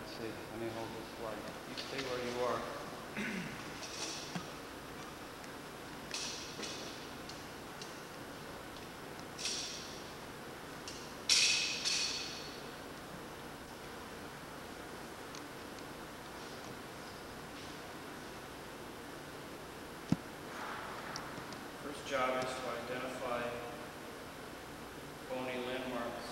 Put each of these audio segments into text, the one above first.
Let's see. Let me hold this flag. You stay where you are. First job is to identify bony landmarks.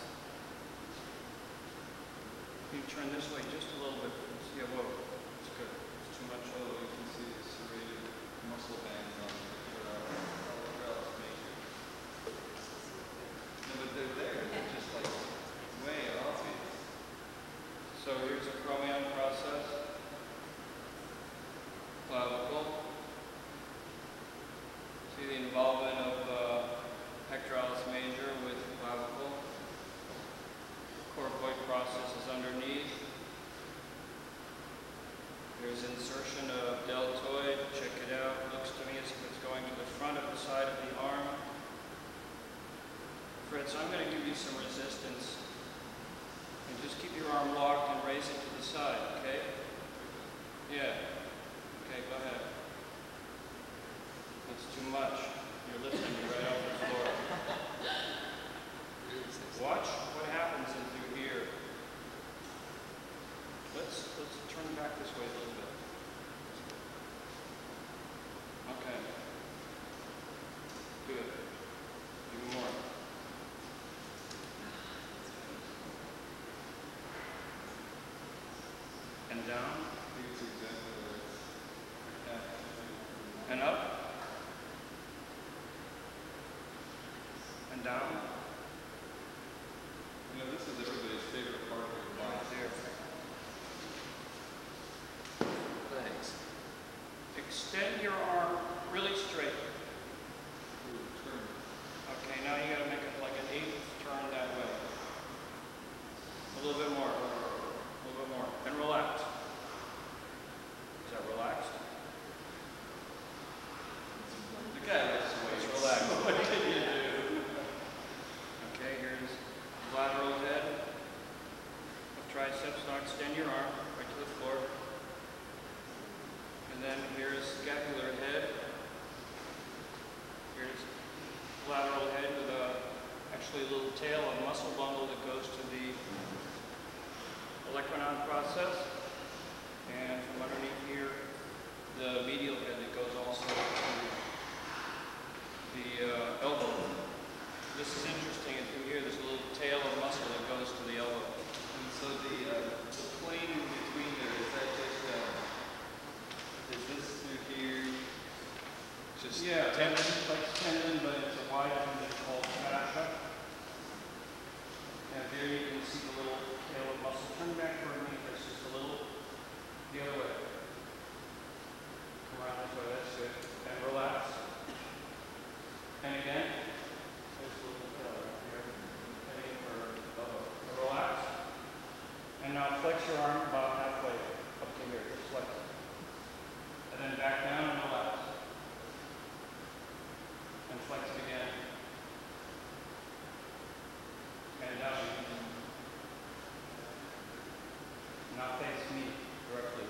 You turn this way just a little bit. Yeah, whoa. It's good. It's too much. Oh, you can see the serrated muscle bands on the Keller major. No, but they're there. They're just like way obvious. So here's a chromium process. Clavicle. See the involvement of pectoralis major with clavicle. Coracoid process is underneath. There's insertion of deltoid. Check it out. Looks to me as if it's going to the front of the side of the arm. Fritz, I'm going to give you some resistance. And just keep your arm locked and raise it to the side, okay? Yeah. Okay, go ahead. That's too much. You're lifting me right off the floor. Watch what happens in through here. Let's turn back this way a little bit. Okay. Good. Even more. And down. It's exactly where it's at. And up. And down. You know, this is everybody's favorite part of your body. There. Thanks. Extend your arm really straight. Ooh, turn. Okay, now you got to make it like an eighth turn that way. A little bit more. A little bit more. And relax. Is that relaxed? The guy lifts weights. It's relaxed. What can you do? Okay, here's lateral head of triceps. Now extend your arm right to the floor. And then here's scapular head. Here's lateral head with actually a little tail, a muscle bundle that goes to the olecranon process. And from underneath here, the medial head that goes also to the elbow. This is interesting. And through here, there's a little tail of muscle that goes to the elbow. And so the plane in between there, is that just, is this through here? Just Yeah, tendon, like tendon, but it's a wide tendon called fascia. And there you can see the little tail of muscle. Turn back toward me. That's just a little the other way. Come around this way. That's good. And relax. And again. There's a little tail right here. Heading for elbow. And relax. And now flex your arm about halfway up to here. Just flex it. And then back down and relax. And flex it again. And down. Now face me directly.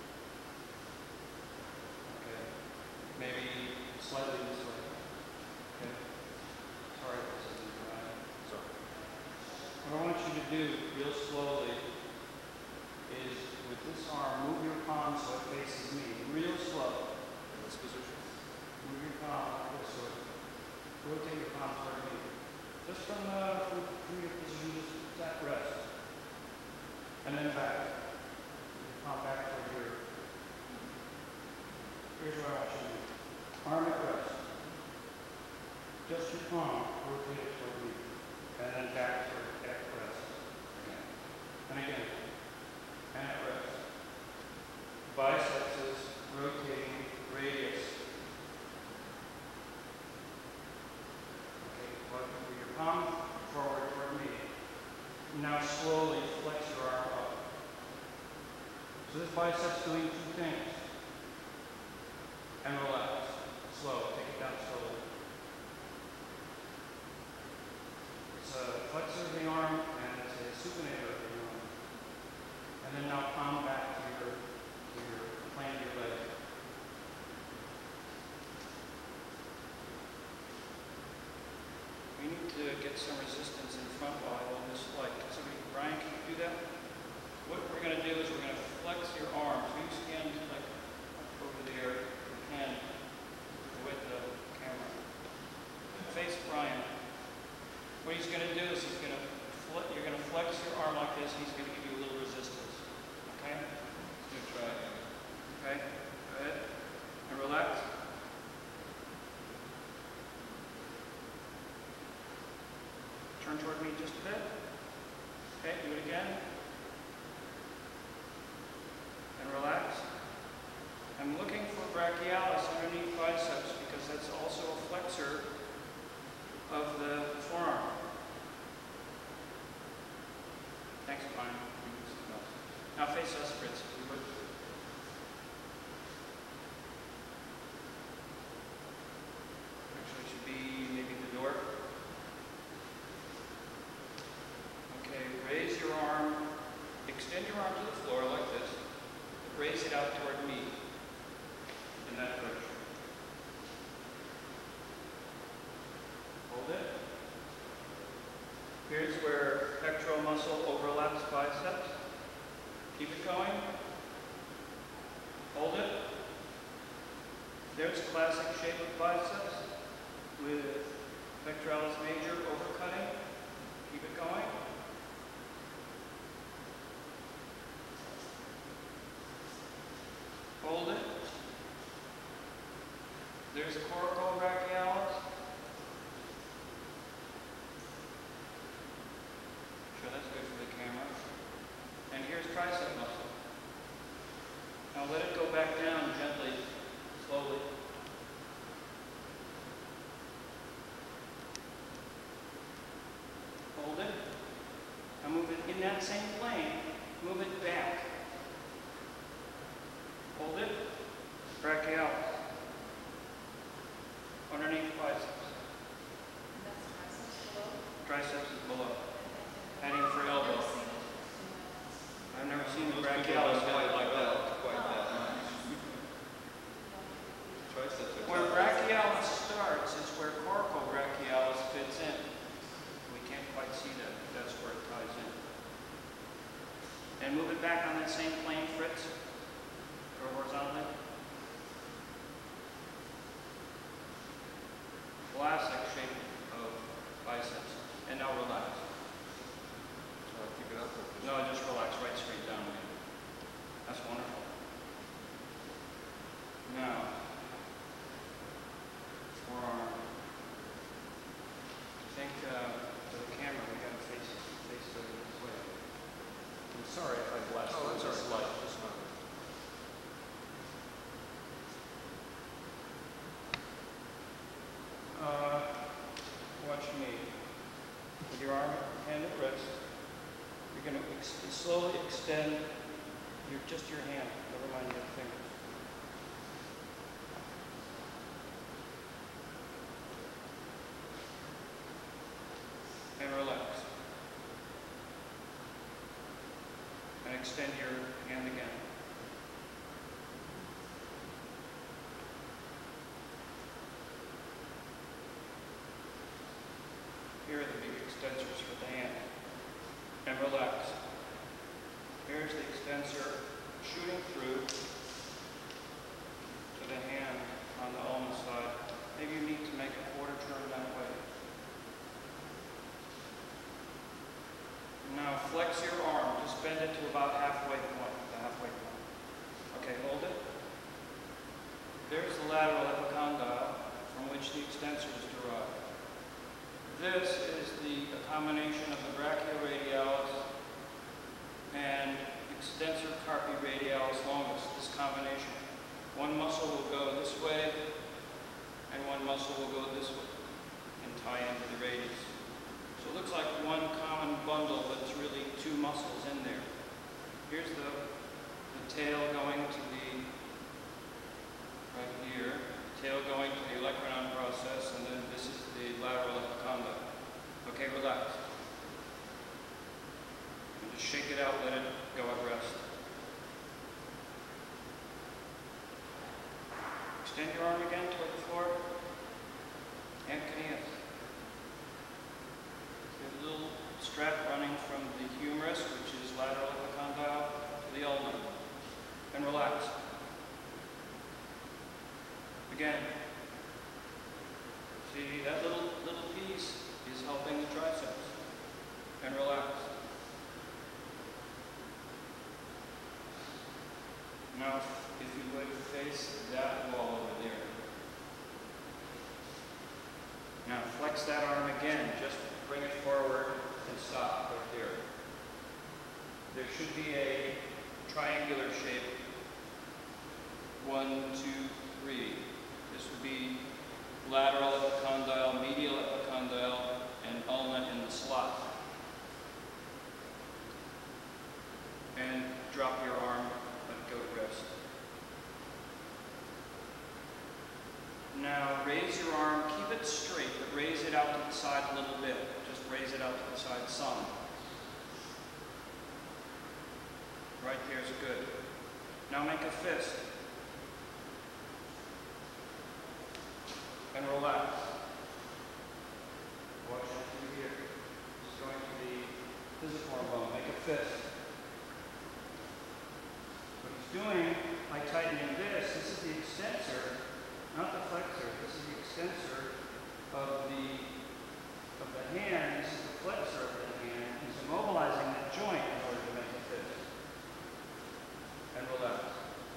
Okay. Maybe slightly this way. Okay. Sorry if this isn't right. Sorry. What I want you to do real slowly is with this arm, move your palm so it faces me. Real slow. In this position? Move your palm like this, so rotate your palm toward me. Just from your position, just that rest. And then back. Your palm back toward here. Here's what I want you to do. Arm at rest. Just your palm, rotate it toward me. And then back toward at rest. Again. And again. And at rest. Biceps is rotating radius. Your palm forward toward me. Now slowly flex your arm up. So this bicep's doing two things. And relax. Slow. Take it down slowly. It's a flexor of the arm and it's a supinator of the arm. And then now palm back to your plant of your leg. We need to get some resistance in front while I hold this light. Brian, can you do that? What we're going to do is we're going to flex your arms. Will you stand like over there, your hand with the camera? Face Brian. What he's going to do is you're going to flex your arm like this. He's going to give you a little resistance. Okay? Good try. Okay? Go ahead. And relax. Turn toward me just a bit. Okay, do it again. And relax. I'm looking for brachialis underneath biceps because that's also a flexor of the forearm. Thanks, Brian. Now face us, Fritz, if you would. Actually, it should be maybe the door. Okay, raise your arm, extend your arm to the floor like this. Raise it out toward me in that direction. Hold it. Here's where pectoral muscle overlaps biceps. Keep it going. Hold it. There's classic shape of biceps with pectoralis major overcutting. Keep it going. Hold it. There's coracobrachialis. Sure, that's good for the camera. And here's tricep muscle. Now let it go back down gently, slowly. Hold it. Now move it in that same plane. Move it back. Hold it. Brachialis. Underneath biceps. Triceps is below. Heading for elbow. I've never seen the brachialis quite like that. Quite that much. Triceps are Where brachialis starts is where coracobrachialis fits in. We can't quite see that, but that's where it ties in. And move it back on that same plane, Fritz. Go horizontally. Classic shape of biceps. And now relax. keep it up. No, just relax right straight down again. That's wonderful. Now, forearm. I think to the camera we got to face this way. I'm sorry if I blast this light. Just a moment. Watch me. With your arm, hand at rest, you're going to slowly extend just your hand, never mind your fingers. And relax. And extend your hand again. Here are the big extensors for the hand. And relax. Here's the extensor shooting through to the hand on the ulnar side. Maybe you need to make a quarter turn that way. Now flex your arm. Just bend it to about halfway point, the halfway point. Okay, hold it. There's the lateral epicondyle from which the extensor is derived. This is a combination of the brachioradialis and extensor carpi radialis longus, this combination. One muscle will go this way, and one muscle will go this way, and tie into the radius. So it looks like one common bundle, but it's really two muscles in there. Here's the tail going to right here, tail going to the olecranon process, and then this is the lateral epicondyle. Okay, relax. And just shake it out, let it go at rest. Extend your arm again toward the floor. And caneas. There's a little strap running from the humerus, which is lateral epicondyle, to the ulna. And relax. Again. See, that little piece is helping the triceps. And relax. Now, if you would face that wall over there. Now, flex that arm again. Just bring it forward and stop right there. There should be a triangular shape. 1, 2, 3. This would be lateral epicondyle, medial epicondyle, and ulna in the slot. And drop your arm, let go at rest. Now raise your arm, keep it straight, but raise it out to the side a little bit. Just raise it out to the side some. Right there is good. Now make a fist. And relax. Watch it through here. This is going to the physical bone. Make a fist. What he's doing by tightening this is the extensor, not the flexor. This is the extensor of the hand. This is the flexor of the hand. He's immobilizing that joint in order to make a fist. And relax.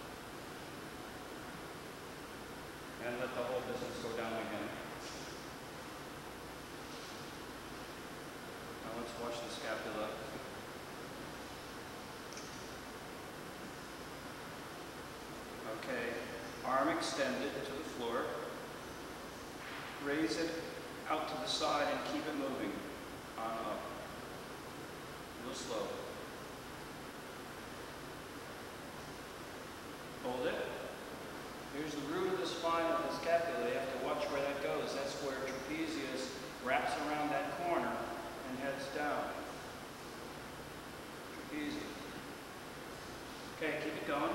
And let the whole business go down again. Now let's watch the scapula. Okay, arm extended to the floor. Raise it out to the side and keep it moving on up. A little slow. Hold it. Here's the root of the spine of the scapula. You have to watch where that goes. That's where trapezius wraps around that corner and heads down. Trapezius. Okay, keep it going.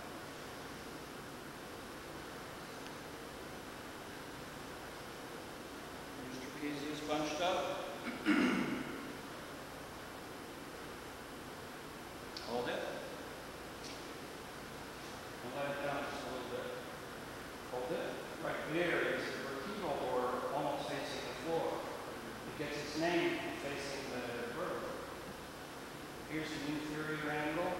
Here's trapezius bunched up. Hold it. And let it down just a little bit. Hold it. Right there is the vertebral order almost facing the floor. It gets its name facing the vertebra. Here's the inferior angle.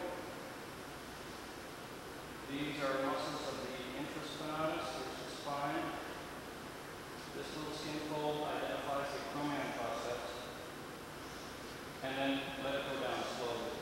These are muscles of the infraspinatus, there's the spine. This little skin fold identifies the acromion process. And then let it go down slowly.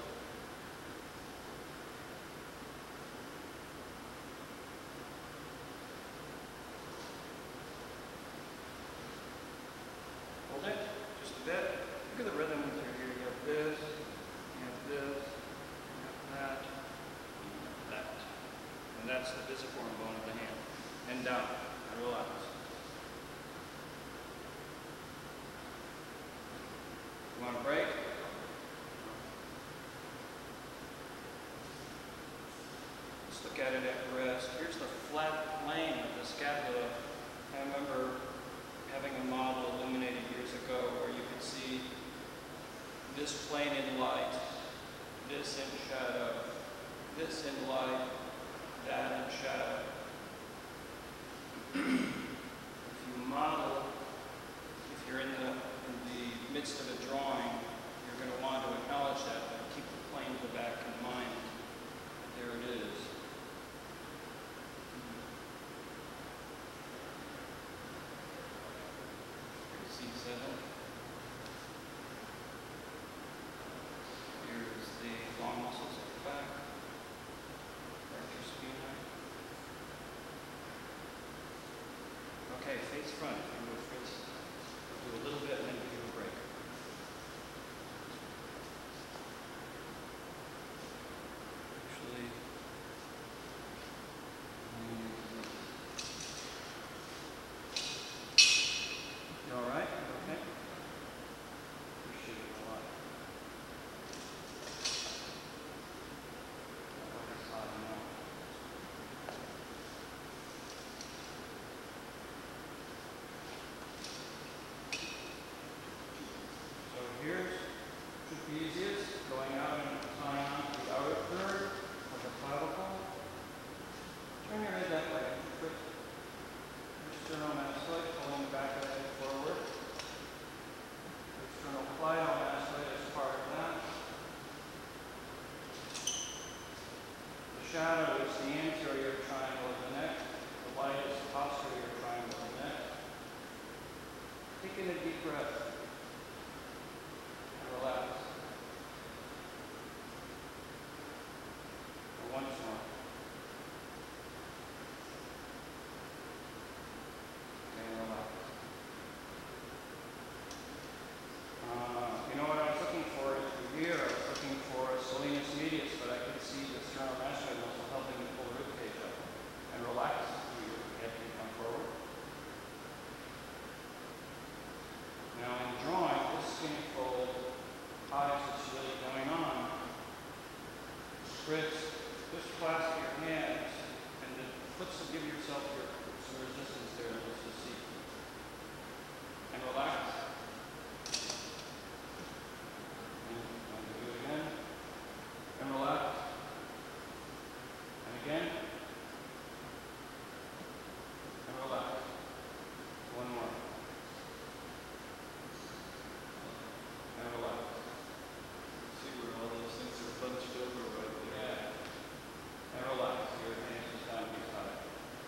Hold it, just a bit. Look at the rhythm through here. You have this, you have this, you have that, you have that. And that's the pisiform bone of the hand. And down, and relax. You want a break? Let's look at it at rest. Here's the flat plane of the scapula. I remember having a model illuminated years ago where you could see this plane in light, this in shadow, this in light, that in shadow. If you model, if you're in the midst of a drawing, you're going to want to acknowledge that, but keep the plane to the back in mind. There it is. C7. Here's the long muscles at the back. Archer spina. Okay, face front. If you would face, do a little bit and then give you a break. deep breath. And relax. And once more. And relax. You know what I was looking for here? I was looking for a soleus medius, but I could see the sternocleidomastoid muscle helping you pull the rib cage up. And relax. You have to come forward. Now in drawing, this skinny fold hides what's really going on. Fritz, just clasp your hands and the foot will give yourself some resistance there and let's just see. And relax. And do it again. And relax. And again. And relax. One more. And relax. See where all those things are bunched over right there. Yeah. And relax. Your hands just down to your side.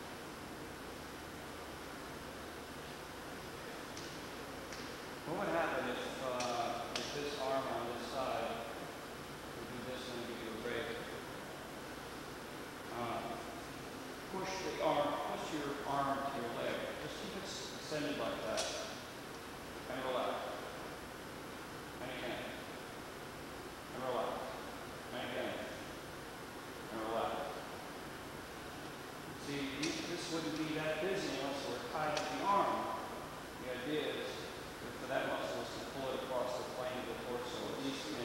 What would happen if this arm on this side would do this and give you a break? Push your arm to your leg. Just keep it extended like that. And relax. And again. And relax. And again. And relax. See, this wouldn't be that busy unless we're tied to the arm. The idea is for that muscle is to pull it across the plane of the torso, at least in.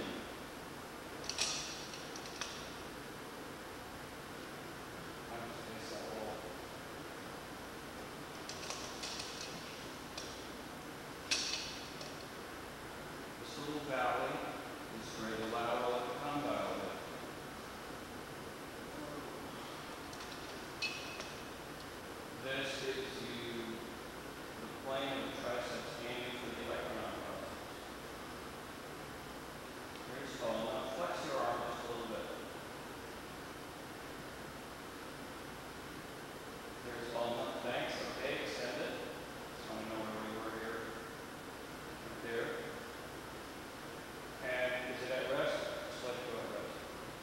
I just face that wall. This little valley is where the lateral and the condyle live. This gives you the plane of the triceps aiming for the electron process. Very small. Now flex your arm just a little bit. There's all enough. Thanks. Okay, extend it. Just want to know where we were here. Right there. And is it at rest? Just let it go at rest.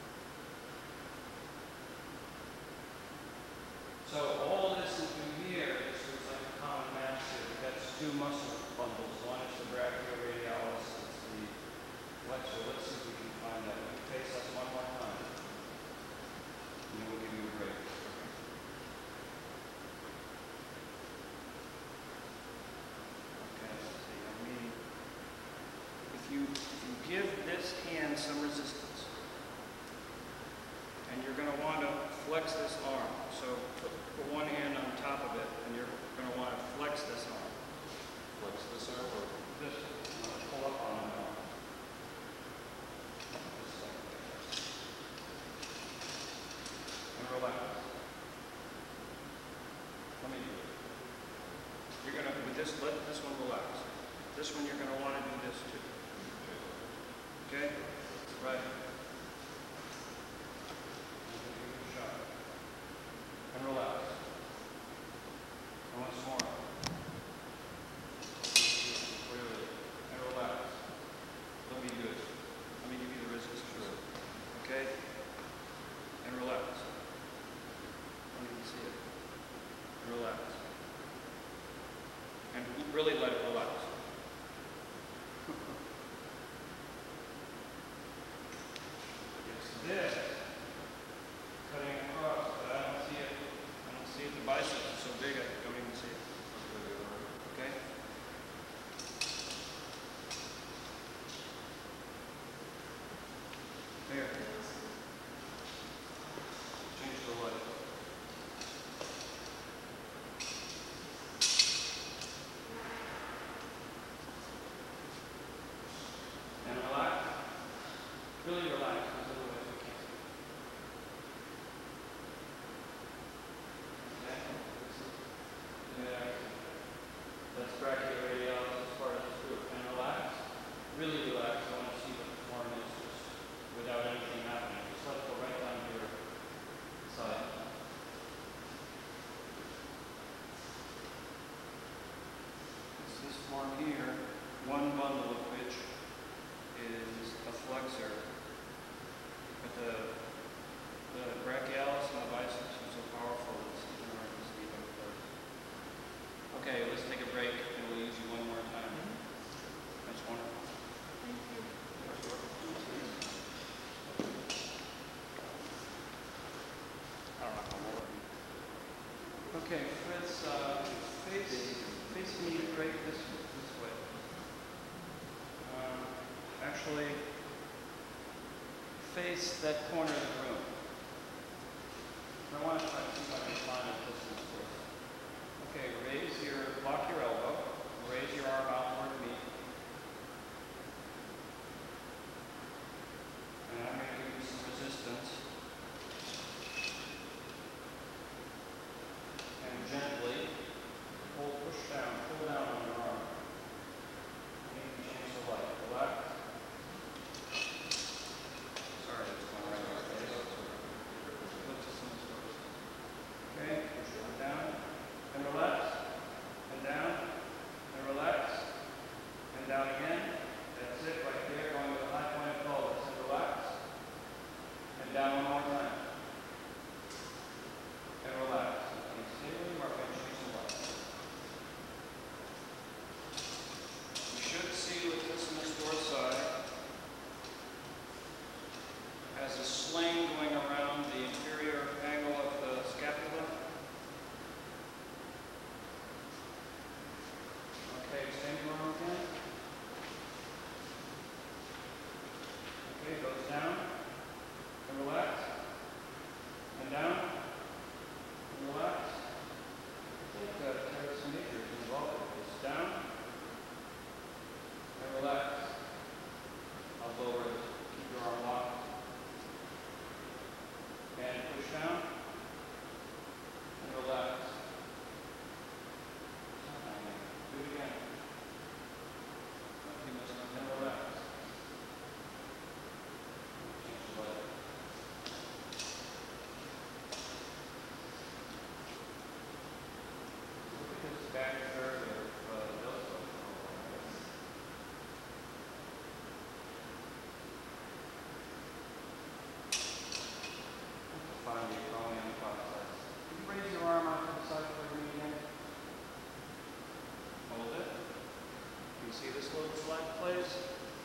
So all this into here is like a common mass here. That's two muscle bundles. One is the brachioradialis, it's the flexor. Let's see if we can find that. Will you face us one more time? And then we'll give you a break. Okay, let's see. I mean, if you give this hand some resistance, and you're going to want to flex this arm. So put one hand on top of it, and you're going to want to flex this arm. Flex this arm or This, pull up on the arm. Just like that. And relax. Let me do it. You're going to, with this, let this one relax. This one you're going to want to do this too. Okay? Right. And relax. And once more. Where Okay, Fritz, face me right this way. Actually, face that corner of the room. I want to try to see if I can find a distance first. Okay, lock your elbow, raise your arm out toward me. And I'm going to give you some resistance. And gently pull down on your arm. And you can change the light. Relax. Sorry, it's going right in our face. Okay, push down and relax, and down, and relax, and down again. That's it right there, going to the high point of the pelvis, and relax, and down one more time, and relax. And stay where you are, and change the light. You should see with this on this door side as a sling going around the inferior angle of the scapula. Okay, same arm again. Okay, goes down and relax, and down and relax. I think some nature is involved with this. Down and relax. I'll lower it. Keep your arm locked. And push down and relax. Do it again. And relax. Change the light. Look at this back third of the deltoid. Find the acromion process. Can you raise your arm out to the side for me again? Hold it. Can you see this little slack place?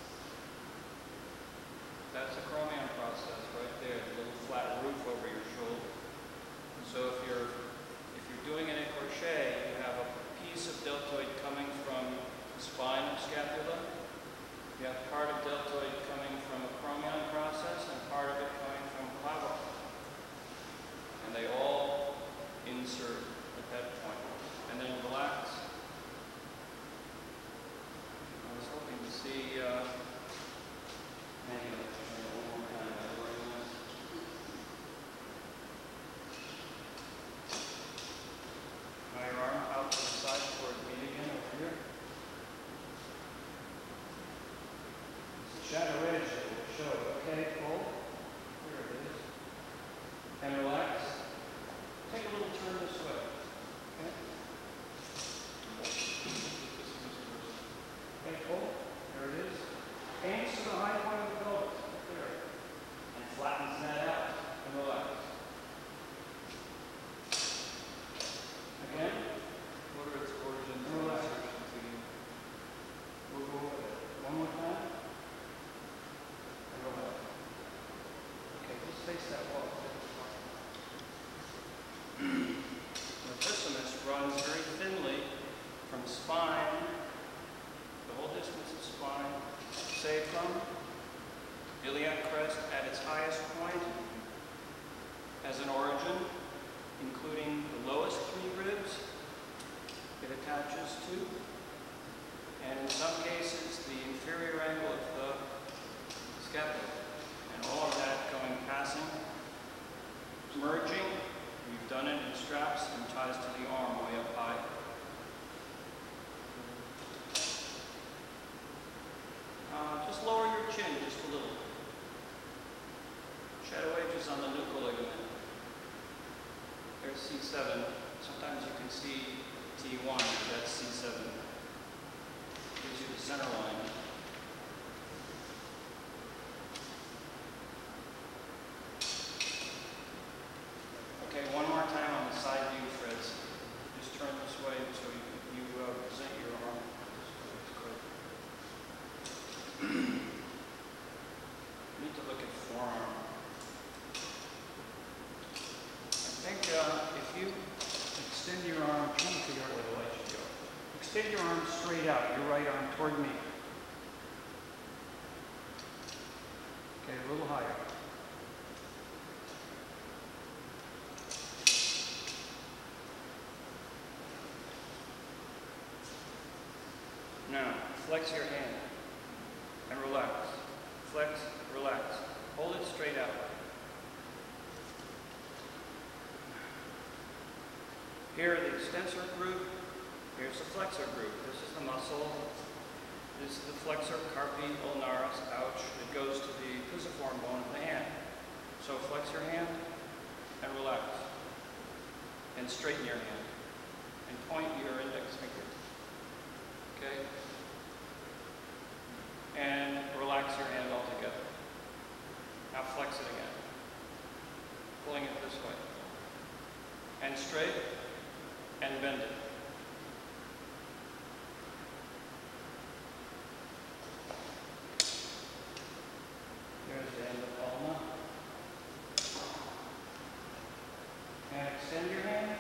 That's a acromion process right there, the little flat roof over your shoulder. And so if you're doing it in crochet, you have a piece of deltoid coming from the spine of scapula. You have part of deltoid coming from acromion process and part of it coming from clavicle. And they all insert at that point. And then relax. I was hoping to see, maybe one more time. Now your arm out to the side toward me again over here. It's a shadow edge that will show it. Okay, pull. Here it is. And relax. Take a little turn this way. Okay? Okay, pull. There it is. Aims to the high point of the pelvis. There. And flattens that out. And relax. Again. What are its origins And and relax. insertions again? We'll go over it. One more time. And relax. Okay, just face that wall. The fissurus runs very thinly from spine, the whole distance of spine, say from iliac crest at its highest point as an origin, including the lowest three ribs it attaches to, and in some cases the inferior angle of the scapula, and all of that passing, merging. We've done it in straps and ties to the arm way up high. Just lower your chin just a little. Shadow edges on the nuchal ligament. There's C7. Sometimes you can see T1, that's C7. Gives you the center line. Okay, one more time on the side view, Fritz. Just turn this way so you present your arm. You need to look at forearm. I think if you extend right arm toward me. Okay, a little higher. Now, flex your hand and relax. Flex, relax. Hold it straight out. Here are the extensor group. Here's the flexor group. This is the muscle. This is the flexor carpi ulnaris, ouch. It goes to the pisiform bone of the hand. So flex your hand and relax. And straighten your hand. And point your index finger. Okay? And relax your hand altogether. Now flex it again. Pulling it this way. And straight. And bend it. There's the end of ulna. And extend your hand.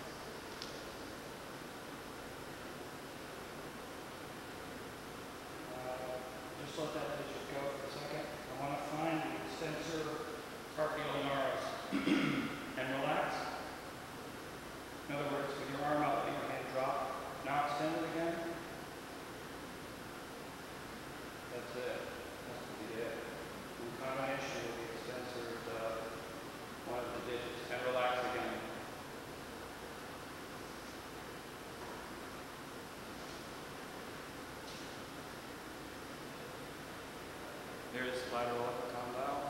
Just let that digit go for a second. I want to find the extensor carpi ulnaris. And relax. In other words, with your arm out, let your hand drop. Now extend it again. That's it. That's it. In combination with the extensor, one of the digits. And relax again. There's lateral condyle.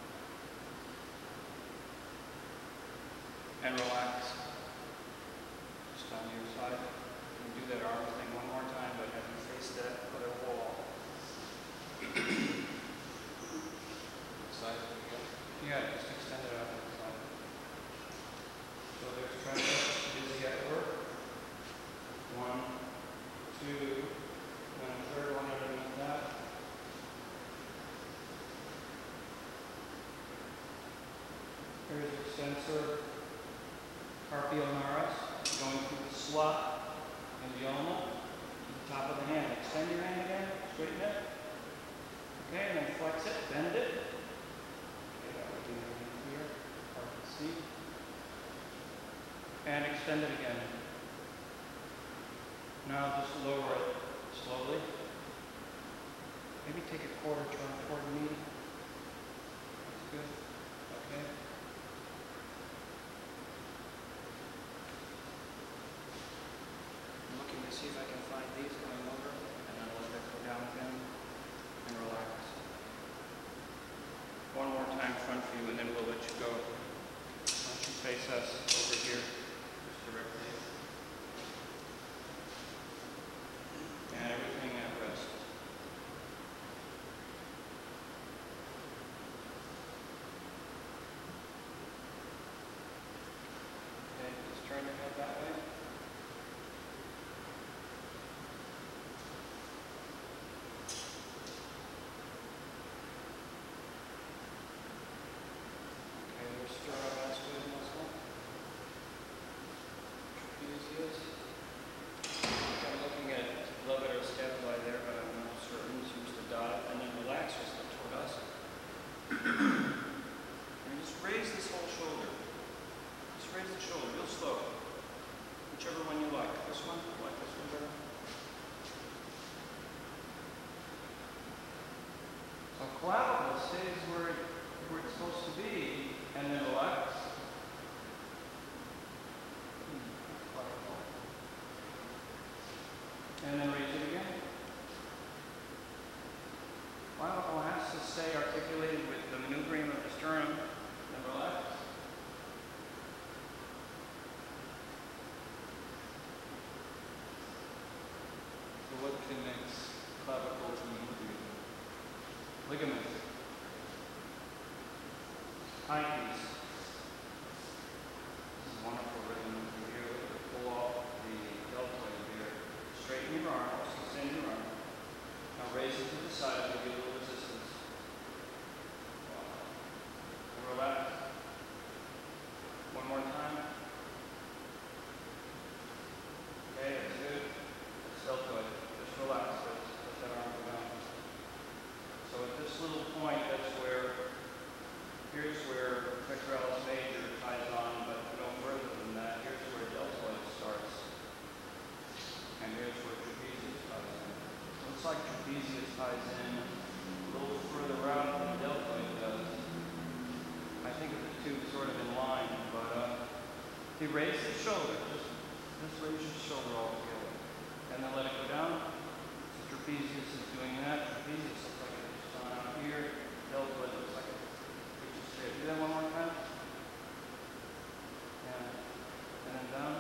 And relax. Just on your side. You can do that arm thing one more time, but have you face that other wall. Side again? Yeah, just extend it out to the side. So there's triceps, busy at work. 1, 2, and a third one underneath that. Here's extensor carpi ulnaris, going through the slot in the ulna, to the top of the hand. Extend your hand again, straighten it. Okay, and then flex it, bend it. Okay, that would be here, hard to see. And extend it again. Now just lower it slowly. Maybe take a quarter turn toward me. That's good. Okay. I'm looking to see if I can find these going over, and then let that go down again, and relax. One more time front view, and then we'll let you go. Why don't you face us over here, just directly. And everything at rest. Okay, just turn your head that way. Okay, there's sternobascular muscle. Trapezius. I'm looking at levator scapulae there, but I'm not certain. Seems to dot it. And then relax just up toward us. And just raise this whole shoulder. Just raise the shoulder real slow. Whichever one you like. This one? I like this one better. So clavicle stays where it's supposed to be, and then relax. Clavicle. And then raise it again. Clavicle has to stay articulated with the manubrium of the sternum, and relax. So what connects clavicle to manubrium? Ligaments. Highknees. This is wonderful ligament here. Pull off the deltoid here. Straighten your arm, extend your arm. Now raise it to the side, give you a little resistance. And relax. One more time. Okay, that's good. That's deltoid. Just relax. ties in a little further out than the deltoid does. I think of the two sort of in line, but he raised the shoulder, just raise your shoulder all together. And then let it go down. So trapezius is doing that. Trapezius looks like it's gone out here. Deltoid looks like it reaches straight. Do that one more time. Yeah. And then down.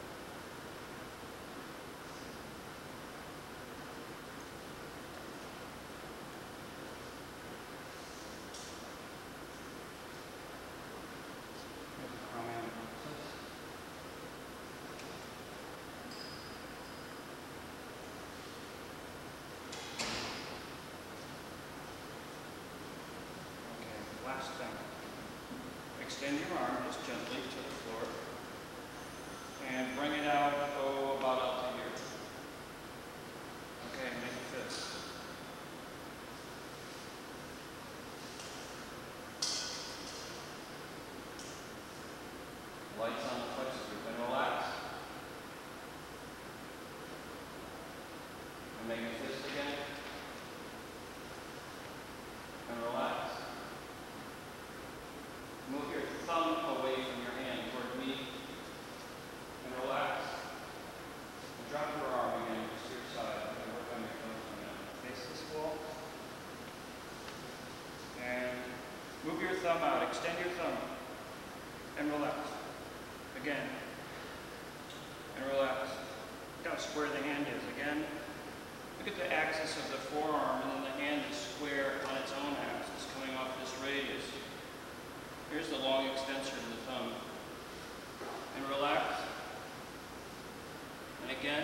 Here's the chromium process. Last thing. Extend your arm just gently to the floor and bring it out, about up to here. Okay, make a fist. Lights on the flex group and relax. And make a fist again. And relax. Move your thumb away from your hand toward me and relax. And drop your arm again just to your side. And work on your toes for a minute. Face this wall. And move your thumb out. Extend your thumb. And relax. Again. And relax. Look how square the hand is. Again. Look at the axis of the forearm, and then the hand is square on its own axis, coming off this radius. Here's the long extensor of the thumb. And relax. And again.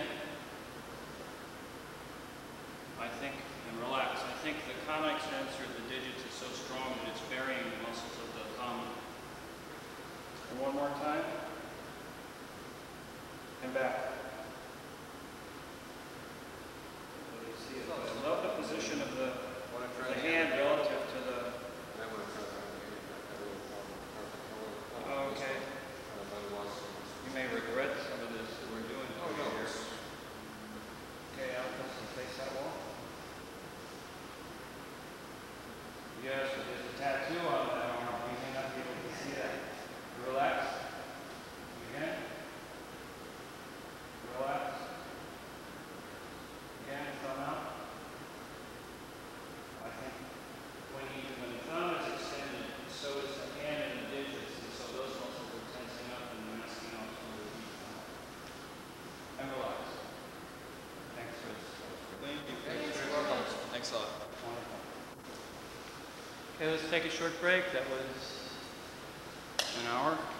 And relax. I think the common extensor of the digits is so strong that it's burying the muscles of the thumb. And one more time. And back. So you see it. I love the position of the hand relative to the... Okay. You may regret some of this that we're doing here. Okay, I'll face that wall. Yes, but there's a tattoo on that arm. You may not be able to see that. Relax. Again. Relax. Again, thumb out. I think when the thumb is extended, so is the hand and the digits, and so those muscles are tensing up and masking out some of the deep thumb. And relax. Thanks for this. Thank you. You're welcome. Thanks a lot. Wonderful. Okay, let's take a short break. That was an hour.